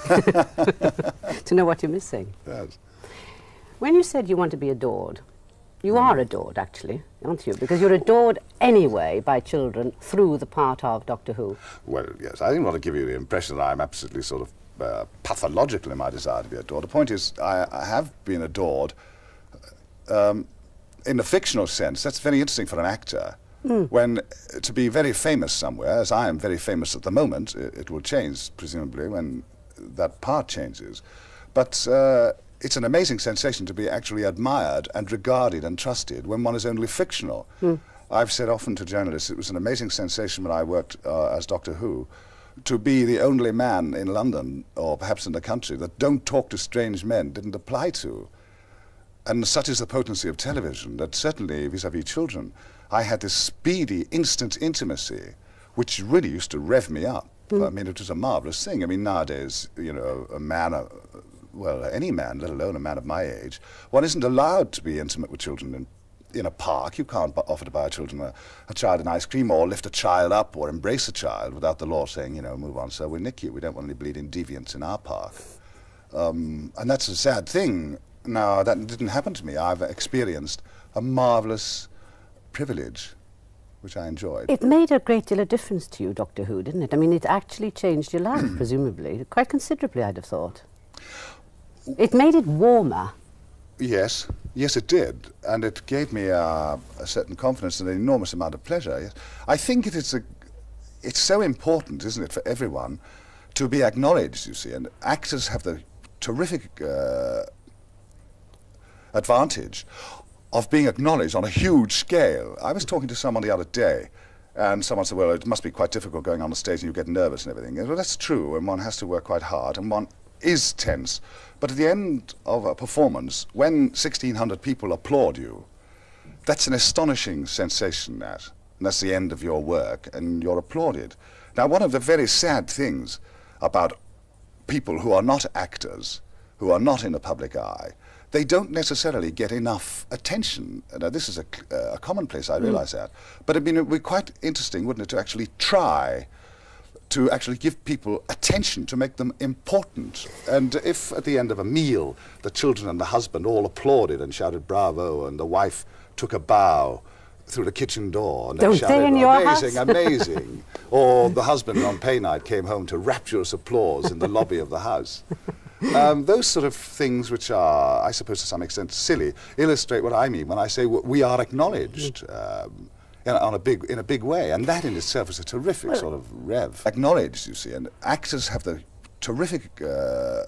to know what you're missing. Yes. When you said you want to be adored, you are adored, actually, aren't you? Because you're adored anyway by children through the part of Doctor Who. Well, yes, I didn't want to give you the impression that I'm absolutely sort of uh, pathological in my desire to be adored. The point is, I, I have been adored um, in the fictional sense. That's very interesting for an actor. Mm. When uh, to be very famous somewhere, as I am very famous at the moment, it, it will change, presumably, when that part changes. But uh, it's an amazing sensation to be actually admired and regarded and trusted when one is only fictional. Mm. I've said often to journalists, it was an amazing sensation when I worked uh, as Doctor Who, to be the only man in London, or perhaps in the country, that don't talk to strange men didn't apply to. And such is the potency of television, that certainly vis-à-vis children, I had this speedy, instant intimacy, which really used to rev me up. Mm. I mean, it was a marvelous thing. I mean, nowadays, you know, a man... A, well, any man, let alone a man of my age, one isn't allowed to be intimate with children in, in a park. You can't bu- offer to buy children a, a child an ice cream, or lift a child up, or embrace a child without the law saying, you know, move on, sir, we'll nick you. We don't want any bleeding deviants in our park. Um, and that's a sad thing. Now, that didn't happen to me. I've experienced a marvellous privilege, which I enjoyed. It made a great deal of difference to you, Doctor Who, didn't it? I mean, it actually changed your life, presumably, quite considerably, I'd have thought. It made it warmer. Yes, yes it did, and it gave me uh, a certain confidence and an enormous amount of pleasure. Yes. I think it is a, it's so important, isn't it, for everyone to be acknowledged, you see, and actors have the terrific uh, advantage of being acknowledged on a huge scale. I was talking to someone the other day, and someone said, well, it must be quite difficult going on the stage and you get nervous and everything. And, well, that's true, and one has to work quite hard, and one is tense. But at the end of a performance, when sixteen hundred people applaud you, that's an astonishing sensation, that. And that's the end of your work, and you're applauded. Now, one of the very sad things about people who are not actors, who are not in the public eye, they don't necessarily get enough attention. Now, this is a, uh, a commonplace, I realise mm. that. But I mean, it would be quite interesting, wouldn't it, to actually try to actually give people attention, to make them important. And if at the end of a meal, the children and the husband all applauded and shouted bravo, and the wife took a bow through the kitchen door and Don't they shouted, in your amazing, house. amazing. Or the husband on pay night came home to rapturous applause in the lobby of the house. Um, those sort of things, which are, I suppose to some extent, silly, illustrate what I mean when I say we are acknowledged um, in, on a big, in a big way, and that in itself is a terrific well, sort of rev. Acknowledged, you see, and actors have the terrific uh,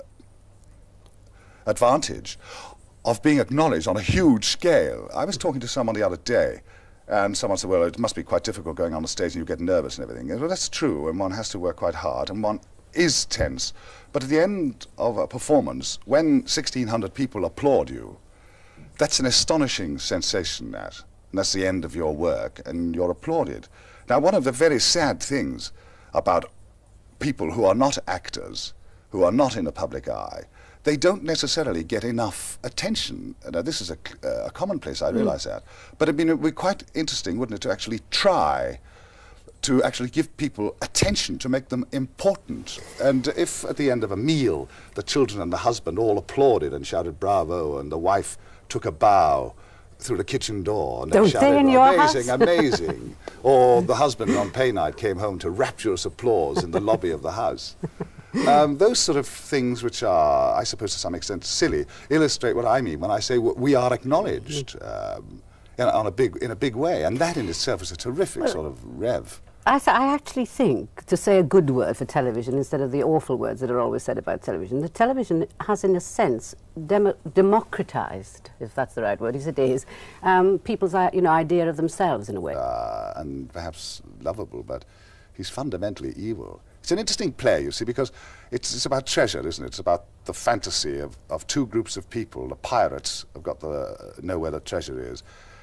advantage of being acknowledged on a huge scale. I was talking to someone the other day, and someone said, well, it must be quite difficult going on the stage and you get nervous and everything. And, well, that's true, and one has to work quite hard, and one is tense. But at the end of a performance, when sixteen hundred people applaud you, that's an astonishing sensation, that. And that's the end of your work, and you're applauded. Now, one of the very sad things about people who are not actors, who are not in the public eye, they don't necessarily get enough attention. Now, this is a, uh, a commonplace, I realise mm. that. But I mean, it would be quite interesting, wouldn't it, to actually try to actually give people attention, to make them important. And if at the end of a meal, the children and the husband all applauded and shouted bravo, and the wife took a bow through the kitchen door and Don't they shouted, in your amazing, house. amazing. Or the husband on pay night came home to rapturous applause in the lobby of the house. Um, those sort of things, which are, I suppose to some extent, silly, illustrate what I mean when I say we are acknowledged um, in, on a big, in a big way, and that in itself is a terrific well, sort of rev. I, th I actually think, to say a good word for television instead of the awful words that are always said about television, the television has, in a sense, demo democratized, if that's the right word, as it is, um, people's uh, you know, idea of themselves in a way. Uh, and perhaps lovable, but he's fundamentally evil. It's an interesting play, you see, because it's, it's about treasure, isn't it? It's about the fantasy of, of two groups of people. The pirates have got the, know where the treasure is,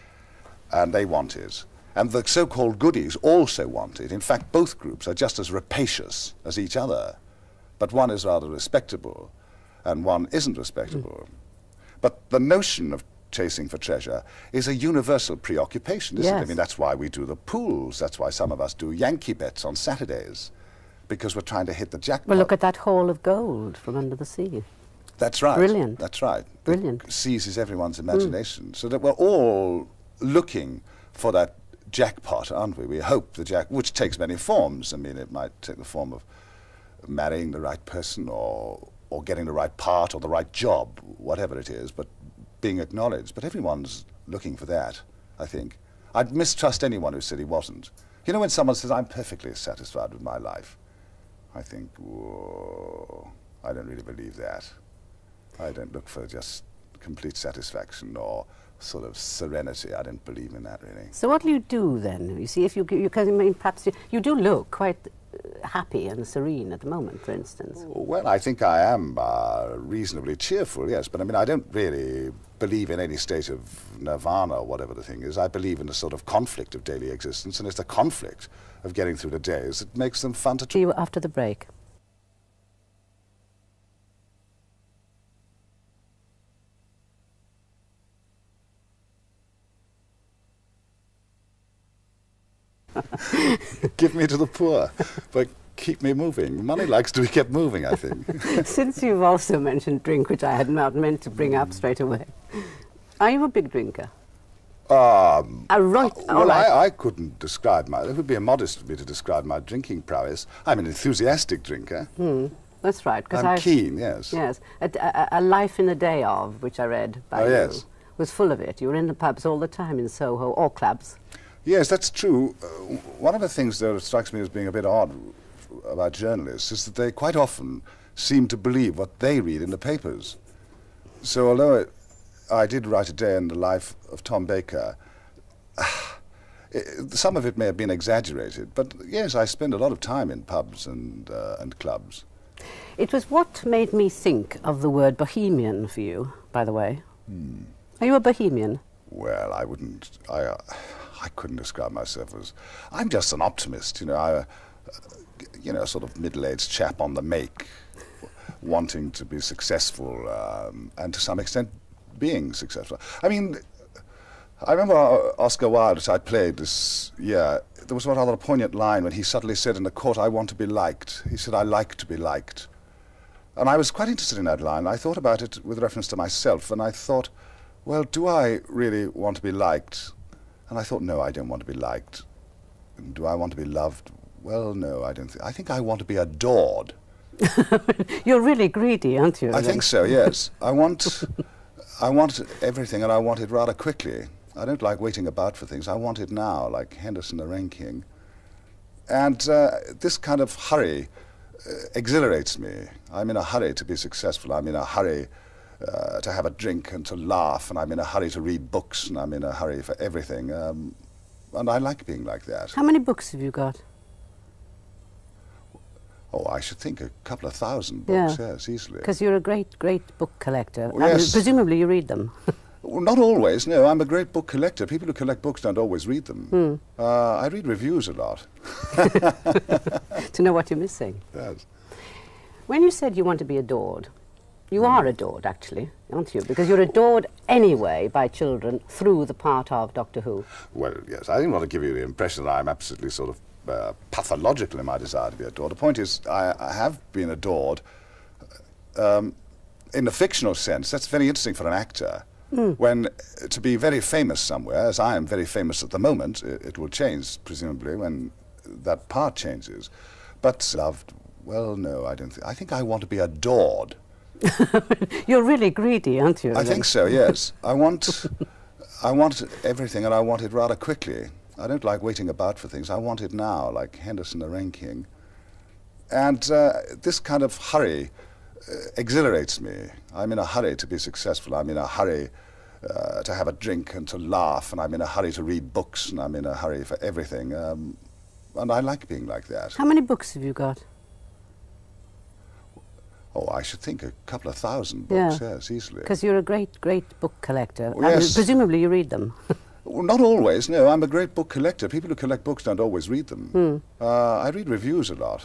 and they want it. And the so-called goodies also want it. In fact, both groups are just as rapacious as each other, but one is rather respectable, and one isn't respectable. Mm. But the notion of chasing for treasure is a universal preoccupation, isn't yes. it? I mean, that's why we do the pools. That's why some of us do Yankee bets on Saturdays, because we're trying to hit the jackpot. Well, look at that haul of gold from under the sea. That's right. Brilliant. That's right. Brilliant. It seizes everyone's imagination. Mm. So that we're all looking for that jackpot, aren't we? We hope the jack, which takes many forms. I mean, it might take the form of marrying the right person, or or getting the right part, or the right job, whatever it is, but being acknowledged. But everyone's looking for that, I think. I'd mistrust anyone who said he wasn't. You know, when someone says, I'm perfectly satisfied with my life, I think, whoa, I don't really believe that. I don't look for just complete satisfaction or sort of serenity. I don't believe in that, really. So what do you do then? You see, if you, you can, I mean, perhaps you, you do look quite uh, happy and serene at the moment, for instance. Well, I think I am uh, reasonably cheerful, yes, but I mean, I don't really believe in any state of nirvana or whatever the thing is. I believe in a sort of conflict of daily existence, and it's the conflict of getting through the days that makes them fun to... See you after the break. Give me to the poor, but keep me moving. Money likes to be kept moving, I think. Since you've also mentioned drink, which I had not meant to bring up straight away, are you a big drinker? Um, uh, right, well, all right. I, I couldn't describe my... It would be immodest of me to describe my drinking prowess. I'm an enthusiastic drinker. Hmm. That's right. I'm I've, keen, yes. Yes. A, a, a Life in a Day Of, which I read by oh, you, yes. was full of it. You were in the pubs all the time in Soho, or clubs. Yes, that's true. Uh, one of the things, though, that strikes me as being a bit odd about journalists is that they quite often seem to believe what they read in the papers. So although it, I did write a day in the life of Tom Baker, it, some of it may have been exaggerated, but yes, I spend a lot of time in pubs and, uh, and clubs. It was what made me think of the word bohemian for you, by the way. Hmm. Are you a bohemian? Well, I wouldn't, I, uh, I couldn't describe myself as, I'm just an optimist, you know, I, uh, you know, sort of middle-aged chap on the make, wanting to be successful, um, and to some extent being successful. I mean, I remember Oscar Wilde, which I played this year, there was one rather poignant line when he suddenly said in the court, I want to be liked. He said, I like to be liked. And I was quite interested in that line. I thought about it with reference to myself, and I thought, well, do I really want to be liked? And I thought, no, I don't want to be liked. And do I want to be loved? Well, no, I don't think. I think I want to be adored. You're really greedy, aren't you? I think so, yes. I want, I want everything, and I want it rather quickly. I don't like waiting about for things. I want it now, like Henderson the Rain King. And uh, this kind of hurry uh, exhilarates me. I'm in a hurry to be successful. I'm in a hurry uh, to have a drink and to laugh, and I'm in a hurry to read books, and I'm in a hurry for everything. Um, and I like being like that. How many books have you got? Oh, I should think a couple of thousand books, yeah. yes, easily. Because you're a great, great book collector. Well, yes. I mean, presumably you read them. Well, not always, no. I'm a great book collector. People who collect books don't always read them. Hmm. Uh, I read reviews a lot. To know what you're missing. Yes. When you said you want to be adored, you mm. are adored, actually, aren't you? Because you're adored anyway by children through the part of Doctor Who. Well, yes. I didn't want to give you the impression that I'm absolutely sort of uh, pathological in my desire to be adored. The point is, I, I have been adored um, in the fictional sense. That's very interesting for an actor. Mm. When uh, to be very famous somewhere, as I am very famous at the moment, it, it will change, presumably, when that part changes. But loved, well, no, I don't think. I think I want to be adored. You're really greedy, aren't you? I think so, yes. I want, I want everything, and I want it rather quickly. I don't like waiting about for things. I want it now, like Henderson the Rain King. And uh, this kind of hurry uh, exhilarates me. I'm in a hurry to be successful. I'm in a hurry uh, to have a drink and to laugh, and I'm in a hurry to read books, and I'm in a hurry for everything. Um, and I like being like that. How many books have you got? Oh, I should think a couple of thousand books, yeah. yes, easily. Because you're a great, great book collector. Well, yes. I mean, presumably you read them. Well, not always, no. I'm a great book collector. People who collect books don't always read them. Hmm. Uh, I read reviews a lot.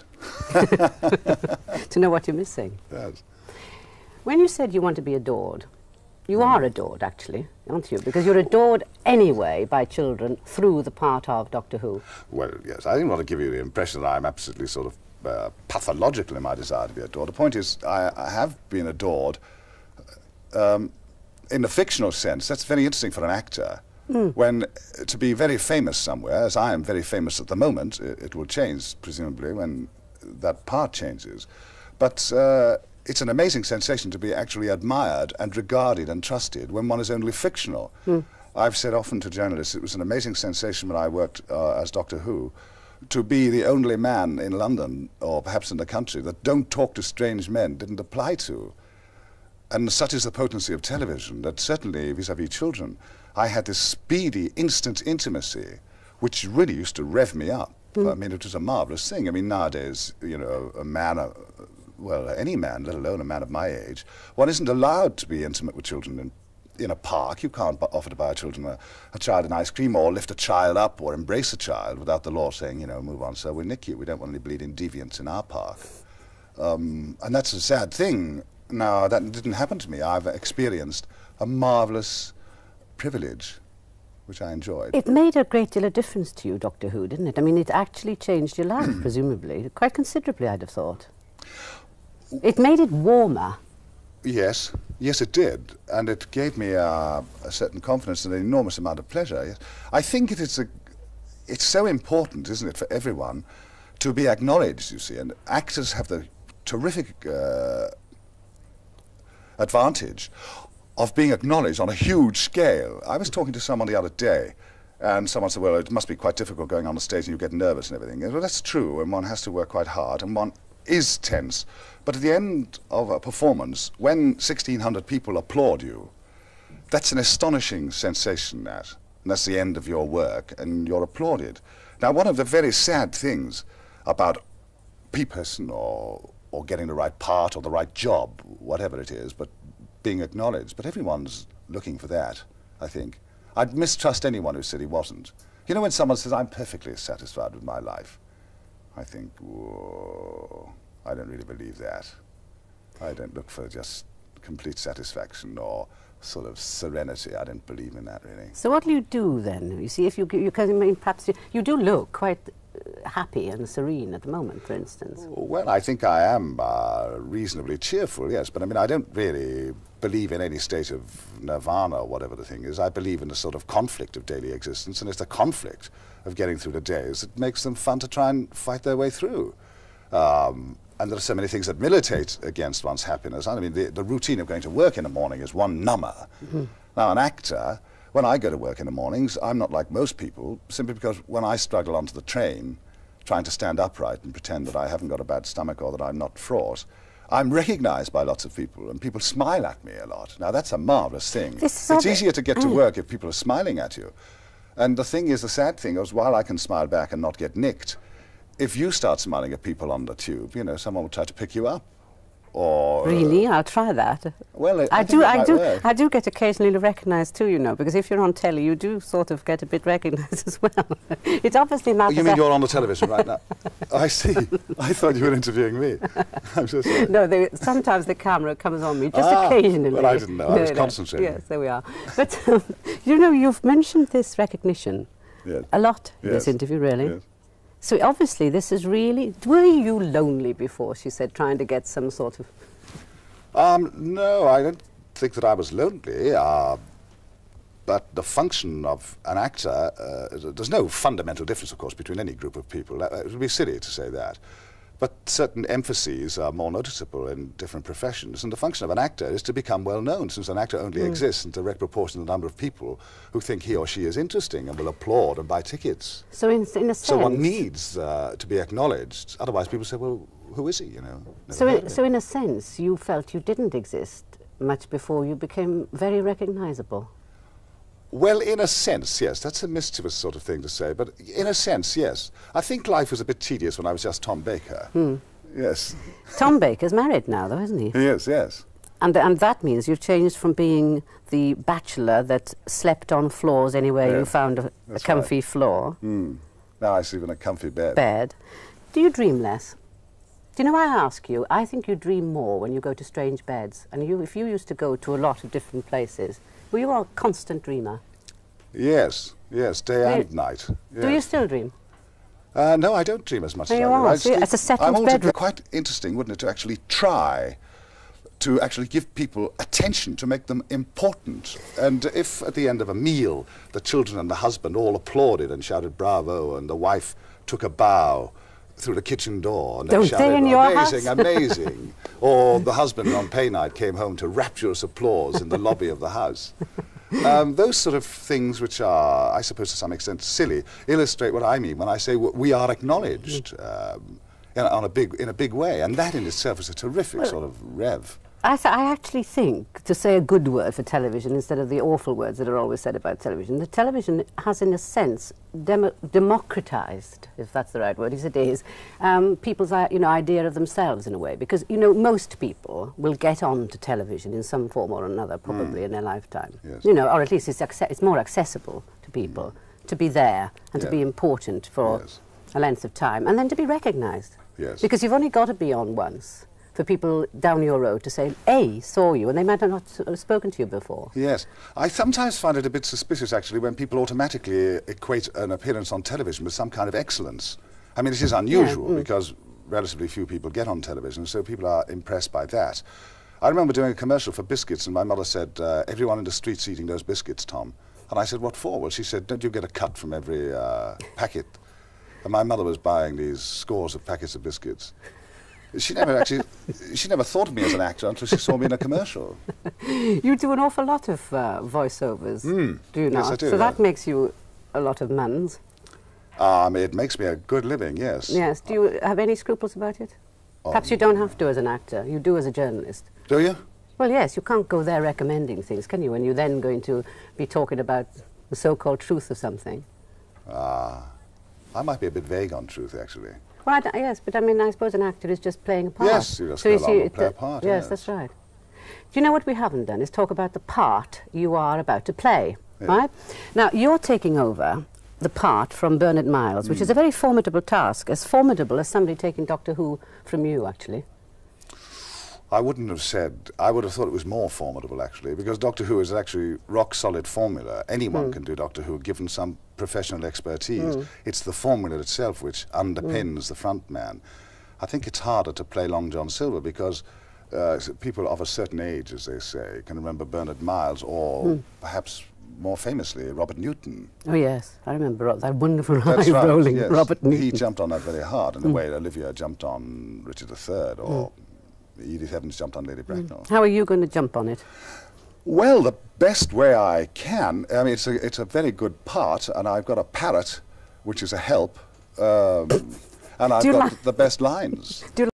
To know what you're missing. Yes. When you said you want to be adored, you mm. are adored, actually, aren't you? Because you're adored anyway by children through the part of Doctor Who. Well, yes. I didn't want to give you the impression that I'm absolutely sort of uh, pathological in my desire to be adored. The point is, I, I have been adored um, in the fictional sense. That's very interesting for an actor. Mm. When uh, to be very famous somewhere, as I am very famous at the moment, it, it will change, presumably, when that part changes. But uh, it's an amazing sensation to be actually admired and regarded and trusted when one is only fictional. Mm. I've said often to journalists, it was an amazing sensation when I worked uh, as Doctor Who, to be the only man in London, or perhaps in the country, that don't talk to strange men didn't apply to. And such is the potency of television, that certainly vis-à-vis children, I had this speedy, instant intimacy, which really used to rev me up. Mm. I mean, it was a marvelous thing. I mean, nowadays, you know, a man, uh, well, any man, let alone a man of my age, one isn't allowed to be intimate with children in, in a park. You can't offer to buy children a, a child an ice cream, or lift a child up, or embrace a child without the law saying, you know, move on, sir, we'll nick you. We don't want any bleeding deviants in our park. Um, and that's a sad thing. Now, that didn't happen to me. I've experienced a marvelous privilege, which I enjoyed. It made a great deal of difference to you, Doctor Who, didn't it? I mean, it actually changed your life, presumably, quite considerably, I'd have thought. It made it warmer. Yes, yes, it did, and it gave me uh, a certain confidence and an enormous amount of pleasure. Yes. I think it is a, it's so important, isn't it, for everyone to be acknowledged, you see, and actors have the terrific uh, advantage of being acknowledged on a huge scale. I was talking to someone the other day, And someone said, well, it must be quite difficult going on the stage and you get nervous and everything. And, well, that's true, and one has to work quite hard, and one is tense. But at the end of a performance, when sixteen hundred people applaud you, that's an astonishing sensation, that. And that's the end of your work, and you're applauded. Now, one of the very sad things about a person or, or getting the right part or the right job, whatever it is, but being acknowledged, but everyone's looking for that, I think. I'd mistrust anyone who said he wasn't. You know, when someone says, I'm perfectly satisfied with my life, I think, whoa, I don't really believe that. I don't look for just complete satisfaction or sort of serenity. I don't believe in that, really. So what do you do then? You see, if you, you can, I mean, perhaps you, you do look quite uh, happy and serene at the moment, for instance. Well, I think I am uh, reasonably cheerful, yes, but I mean, I don't really believe in any state of nirvana or whatever the thing is. I believe in a sort of conflict of daily existence, and it's the conflict of getting through the days that makes them fun to try and fight their way through. Um, and there are so many things that militate against one's happiness. I mean, the, the routine of going to work in the morning is one number. Mm-hmm. Now, an actor, when I go to work in the mornings, I'm not like most people, simply because when I struggle onto the train, trying to stand upright and pretend that I haven't got a bad stomach or that I'm not fraught, I'm recognized by lots of people, and people smile at me a lot. Now, that's a marvelous thing. It's easier to get to work if people are smiling at you. And the thing is, the sad thing is, while I can smile back and not get nicked, if you start smiling at people on the tube, you know, someone will try to pick you up. Or really, I'll try that. Well, I, I, I do. I do. Work. I do get occasionally recognised too, you know, because if you're on telly, you do sort of get a bit recognised as well. It obviously matters. Oh, you mean you're on the television right now? I see. I thought you were interviewing me. I'm so sorry. No, they, sometimes the camera comes on me, just ah, occasionally. Well, I didn't know. I no, was no. concentrating. Yes, there we are. But um, you know, you've mentioned this recognition yes. a lot in yes. this interview, really. Yes. So obviously, this is really. Were you lonely before? She said, trying to get some sort of. Um, no, I don't think that I was lonely, uh, but the function of an actor, uh, there's no fundamental difference, of course, between any group of people. Uh, it would be silly to say that. But certain emphases are more noticeable in different professions, and the function of an actor is to become well known, since an actor only mm. exists in direct proportion to the number of people who think he or she is interesting and will applaud and buy tickets. So in, in a sense... So one needs uh, to be acknowledged, otherwise people say, well, who is he, you know? So in, so in a sense, you felt you didn't exist much before you became very recognisable? Well, in a sense, yes. That's a mischievous sort of thing to say, but in a sense, yes. I think life was a bit tedious when I was just Tom Baker. Hmm. Yes. Tom Baker's married now, though, isn't he? He is, yes. And, th and that means you've changed from being the bachelor that slept on floors anywhere yeah, you found a, a comfy right. floor. Mm. Now I sleep in a comfy bed. Bed. Do you dream less? Do you know, I ask you, I think you dream more when you go to strange beds. And you, if you used to go to a lot of different places, were you a constant dreamer? Yes, yes, day do and night. Yes. Do you still dream? Uh, no, I don't dream as much there as you I do. are. I See, it's a settled I'm bedroom. Quite interesting, wouldn't it, to actually try to actually give people attention, to make them important. And if at the end of a meal the children and the husband all applauded and shouted bravo, and the wife took a bow through the kitchen door and Don't they shouted, in your amazing, house. amazing. Or the husband on pay night came home to rapturous applause in the lobby of the house. Um, those sort of things, which are, I suppose to some extent, silly, illustrate what I mean when I say w we are acknowledged um, in, on a big, in a big way. And that in itself is a terrific well, sort of rev. I, th I actually think, to say a good word for television instead of the awful words that are always said about television, the television has, in a sense, demo democratized, if that's the right word, as it is, um, people's uh, you know, idea of themselves in a way. Because, you know, most people will get on to television in some form or another, probably mm. in their lifetime. Yes. You know, or at least it's, it's more accessible to people mm. to be there and yeah. to be important for yes. a length of time, and then to be recognized. Yes. Because you've only got to be on once for people down your road to say, A, saw you, and they might have not uh, spoken to you before. Yes. I sometimes find it a bit suspicious, actually, when people automatically equate an appearance on television with some kind of excellence. I mean, it is unusual, yeah, mm. because relatively few people get on television, so people are impressed by that. I remember doing a commercial for biscuits, and my mother said, uh, everyone in the street's eating those biscuits, Tom. And I said, what for? Well, she said, don't you get a cut from every uh, packet? And my mother was buying these scores of packets of biscuits. She never actually, she never thought of me as an actor until she saw me in a commercial. You do an awful lot of uh, voiceovers, mm. do you not? Yes, I do. So yeah. that makes you a lot of months. Um, it makes me a good living, yes. Yes. Do you have any scruples about it? Um, Perhaps you don't have to as an actor. You do as a journalist. Do you? Well, yes. You can't go there recommending things, can you? When you're then going to be talking about the so-called truth of something. Ah, I might be a bit vague on truth, actually. Well, I d yes, but I mean, I suppose an actor is just playing a part. Yes, you just so go you along see, and play a it- part, Yes, yes. that's right. Do you know what we haven't done is talk about the part you are about to play, Yeah. right? Now, you're taking over the part from Bernard Miles, which Mm. is a very formidable task, as formidable as somebody taking Doctor Who from you, actually. I wouldn't have said, I would have thought it was more formidable, actually, because Doctor Who is actually rock-solid formula. Anyone Mm. can do Doctor Who, given some professional expertise. It's the formula itself which underpins the front man. I think it's harder to play Long John Silver because uh, s- people of a certain age, as they say, can remember Bernard Miles or perhaps more famously Robert Newton. Oh, yes, I remember ro- that wonderful That's eye right, rolling yes. Robert Newton. He jumped on that very hard in the way Olivia jumped on Richard the Third or Edith Evans jumped on Lady Bracknell. How are you going to jump on it? Well, the best way I can. I mean, it's a, it's a very good part, and I've got a parrot, which is a help, um, and I've Do you got li- the best lines. Do you